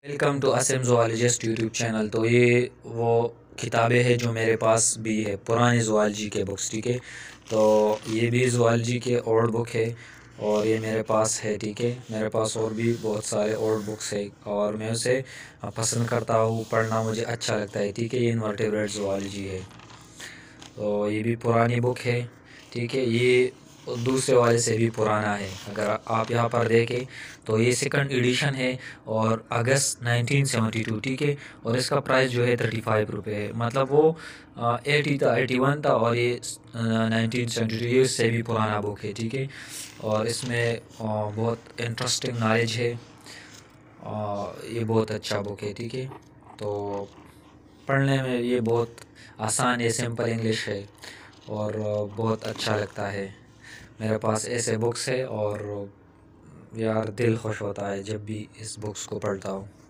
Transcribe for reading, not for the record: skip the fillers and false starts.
Welcome to Assam zoologist YouTube channel. तो ये वो किताबें हैं जो मेरे पास भी है, पुराने ज़ूलॉजी के बुक्स, ठीक है। तो ये भी ज़ूलॉजी के ओल्ड बुक है और ये मेरे पास है, ठीक है। मेरे पास और भी बहुत सारे ओल्ड बुक्स है और मैं उसे पसंद करता हूँ, पढ़ना मुझे अच्छा लगता है, ठीक है। ये इनवर्टेब्रेट ज़ूलॉजी है, तो ये भी पुरानी बुक है, ठीक है। ये दूसरे वाले से भी पुराना है। अगर आप यहाँ पर देखें तो ये सेकंड एडिशन है और अगस्त 1972, ठीक है। और इसका प्राइस जो है 35 रुपये है। मतलब वो 80 था, 81 था और ये 1972, ये इससे भी पुराना बुक है, ठीक है। और इसमें बहुत इंटरेस्टिंग नॉलेज है। ये बहुत अच्छा बुक है, ठीक है। तो पढ़ने में ये बहुत आसान है, सिंपल इंग्लिश है और बहुत अच्छा लगता है। मेरे पास ऐसे बुक्स है और यार दिल खुश होता है जब भी इस बुक्स को पढ़ता हूँ।